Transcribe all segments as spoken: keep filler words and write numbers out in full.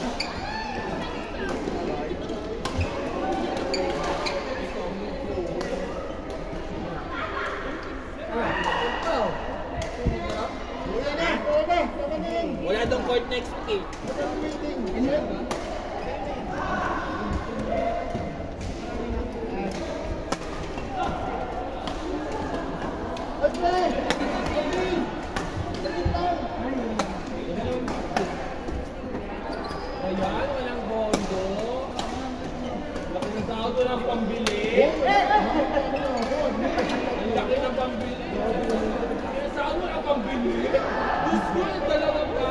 Wala dong court next week. Ayan, walang bondo. Laki na tao ito ng pambili. Ang laki ng pambili. Kaya saan mo ang pambili? Gusto yung dalawang ka.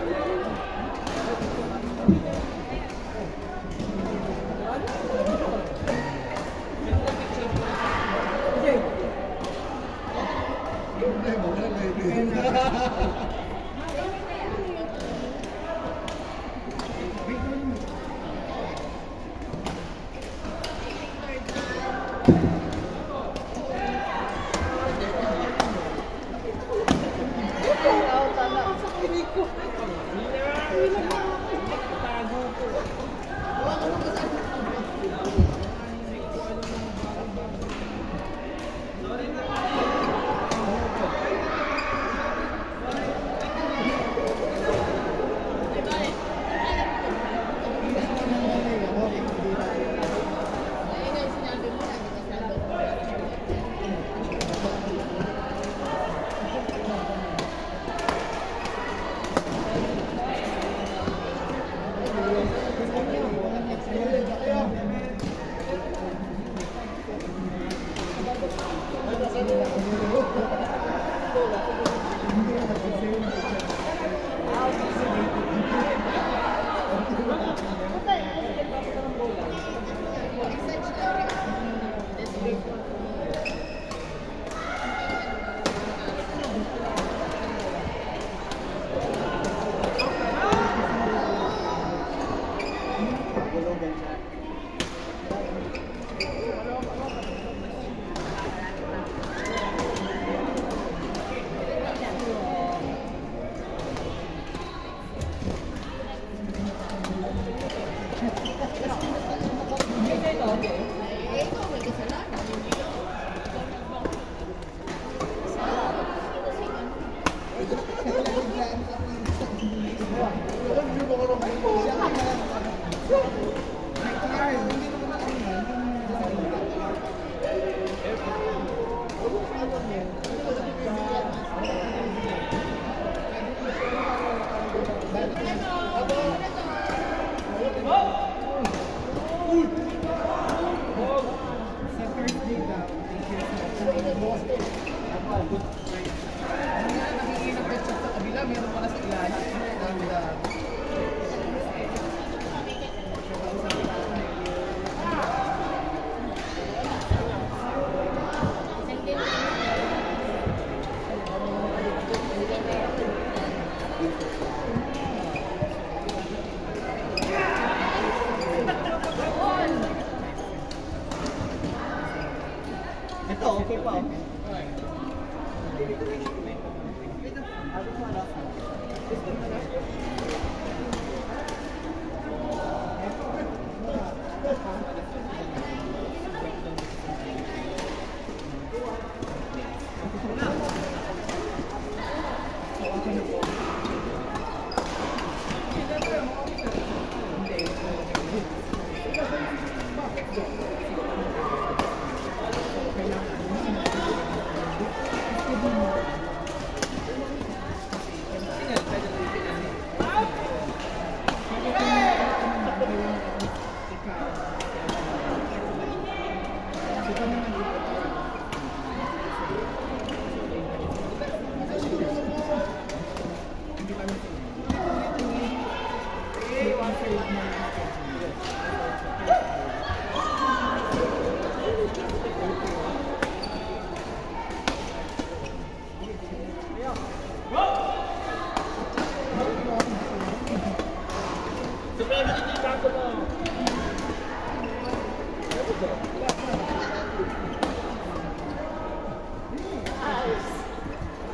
Ito, okay pa.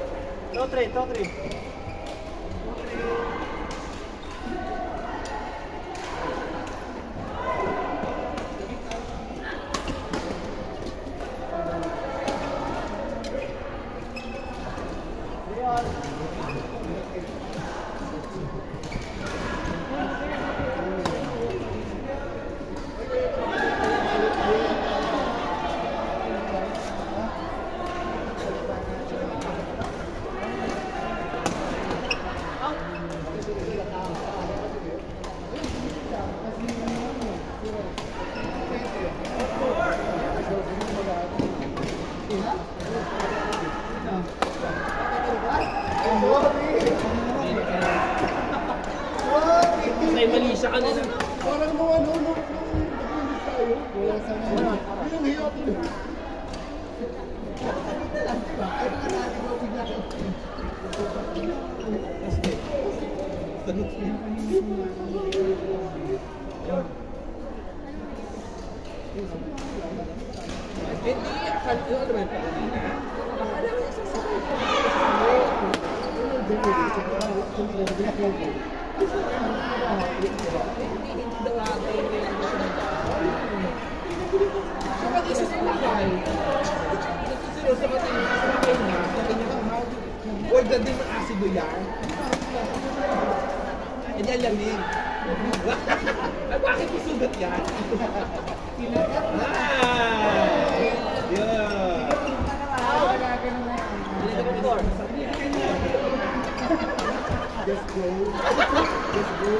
Top three, top three. Parang mga ano, nung nag-ulit tayo, wala sa mga. Yun ang hirap yun. Ay, baka natin mo bigla ka. Hindi, akala ko naman pa kanina. Akala ko isa sa hindi daw ako yung so mag-isa sa lakay. Nagsisilong sa katingin sa lakay niya. Sabi niya, huwag na din ng asido yan. Hindi alamin. Ay, bakit isugat yan? Ah! Yeah! Just go. Just go.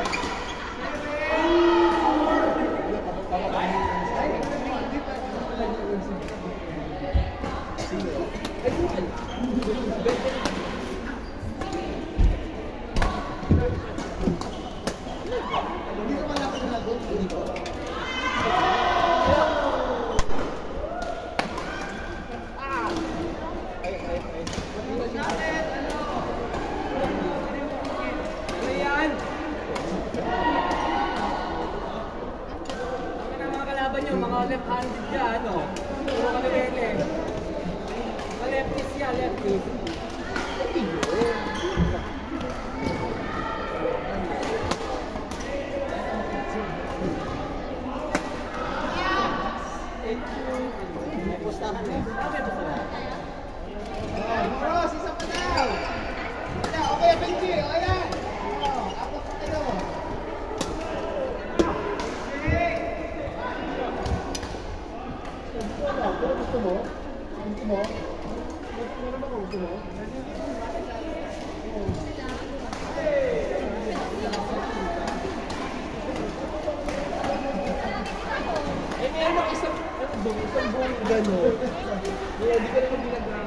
Mga left-handed dyan, ano? Puro ka nilele. Mga lefties yan, lefties. May pustahan eh. Bros, isa pa daw. Okay, Benji. Okay na. Ako pa kayo. Gusto mo? Gusto mo? Meron ba gusto mo? Eh, meron isang, ano ba, isang buong gano'n. Kaya di ka naman ginagawa.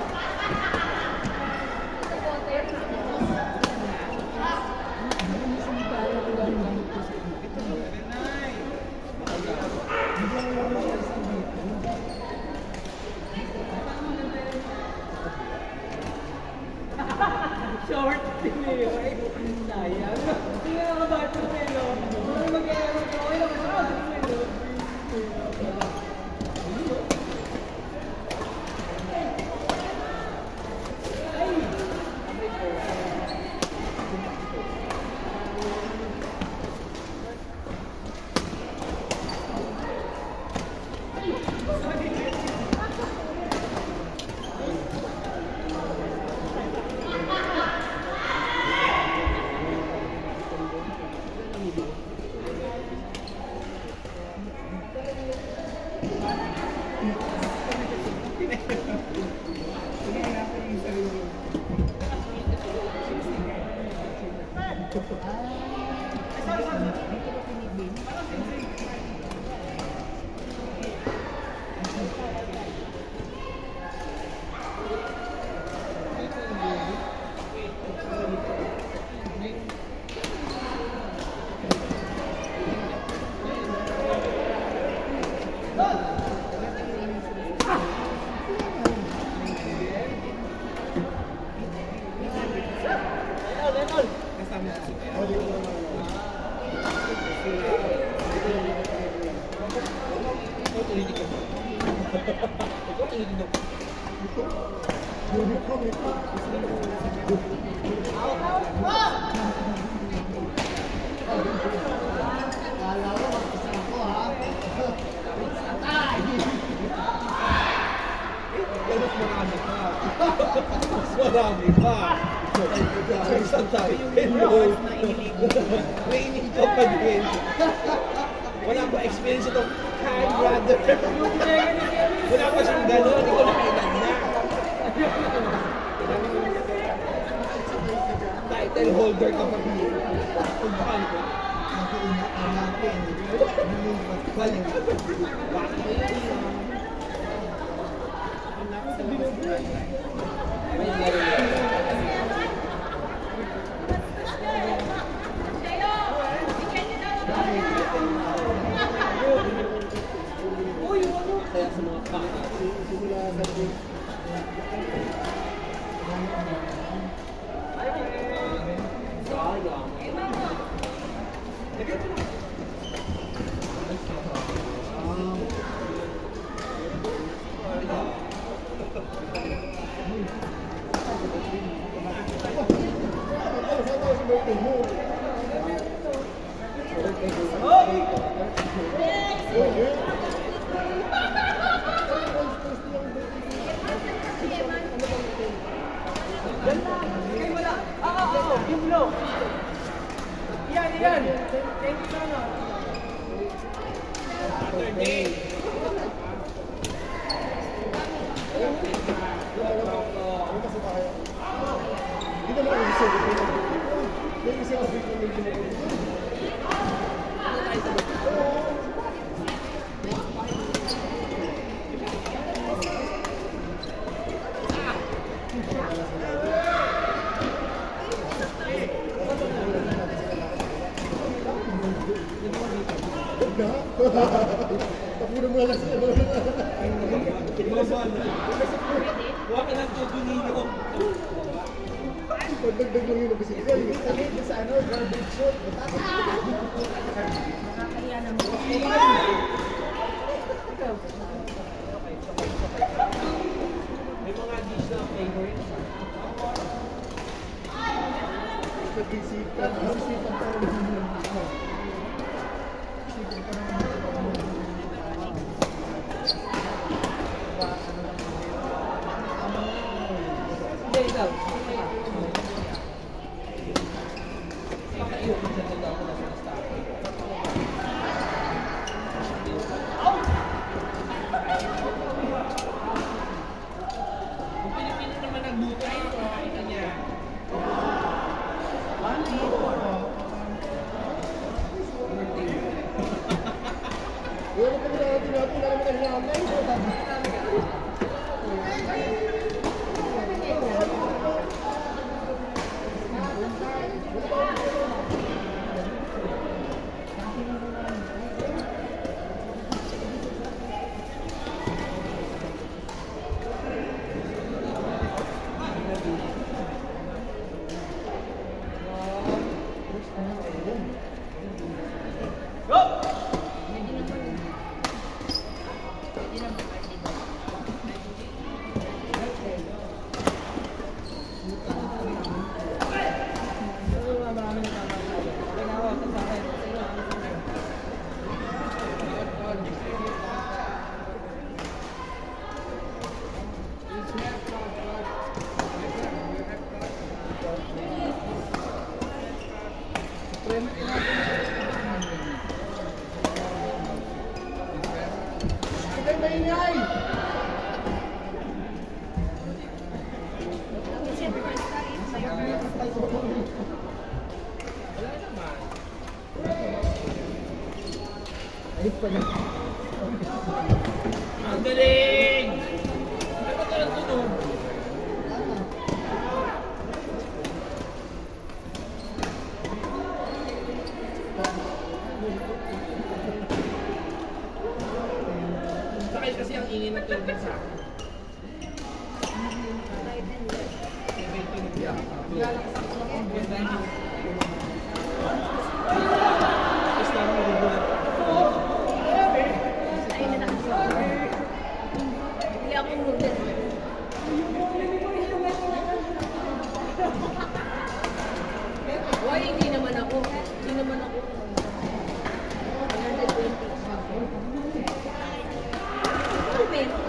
Short Pileo, ay sayang. Hindi na ako ba ito Pileo? Ano mag-iarap ko? Ay, ako sa Pileo. Marami pa. Isang tayo. Hello. Training ko pa din. Wala pa experience ito. Hi, brother. Wala pa siyang gano'n. Hindi ko nakailan na. Title holder ka pa rin. Pagbakan ko. Nakiingat natin. Balik. Bakit? May laro. Uy, ano? Kaya sa mga bata, simula sa sayang. Bigay mo na. Ah, ah, ah, yung blow. Yan, yan. Thank you so much. Dito mo ang isip. May isip ang isip. Tapunan mo na lang siya. Huwag ka lang tutunin ko. Pagdagdag lang yung nabisigan. Sabi sa ano, garbage shoot. Nakakaya naman. May mga dish na favorite. Nagsisipan. Nagsisipan pa rin yung Hindi, ikaw. Kung Pilipino naman nagluto ay ito niya. Wala ka na natin natin. Wala ka na natin. Ay, maingay! Ay, pa na. Ang galing! Ano ka lang tunog? Sakay kasi ang ingin ng tunog sa akin. Tapos na ako magugulat. Hindi ako noodle. Why hindi naman ako? Hindi naman ako. one hundred twenty. Ano ba yun?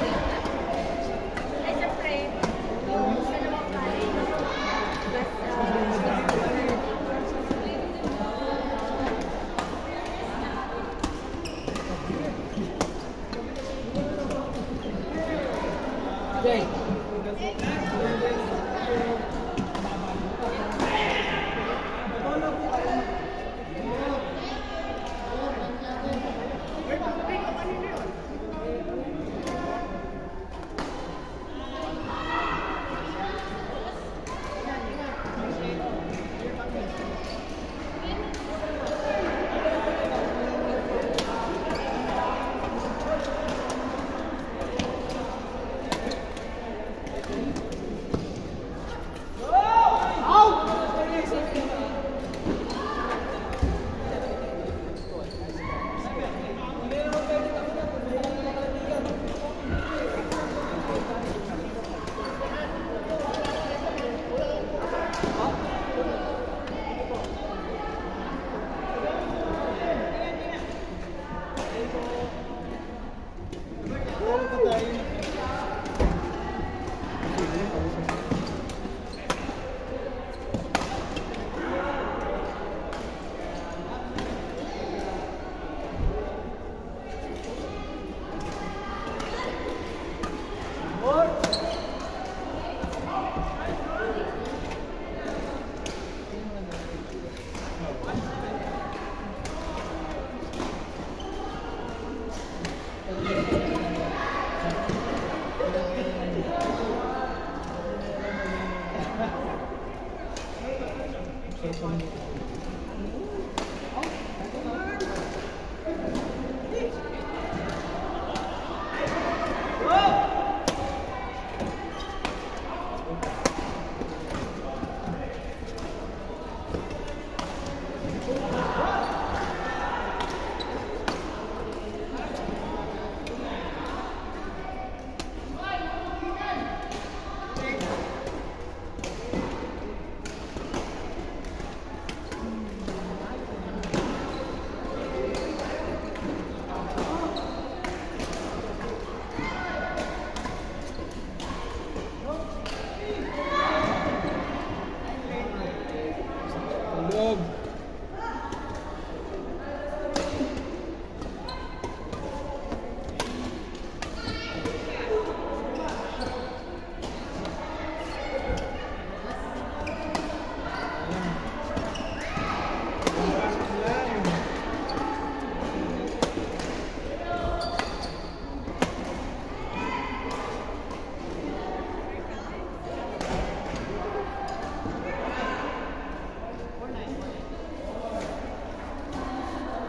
Ay, siyempre. Siya naman pala. Plus, uh,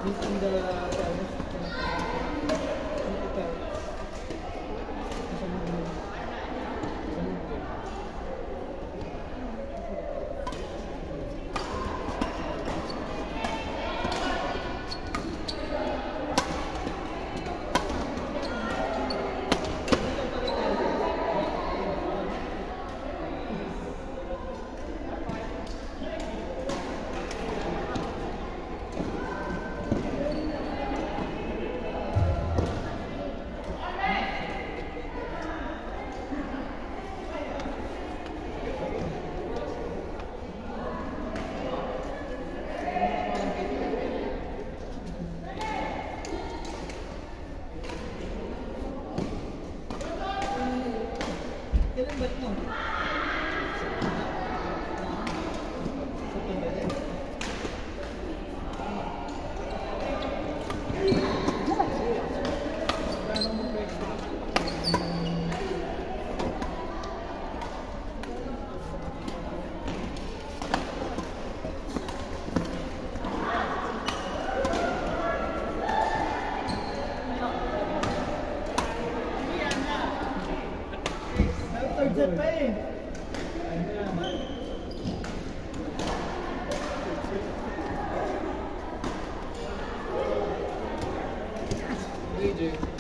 in the Kailan ba ito? Third set pa eh. D J.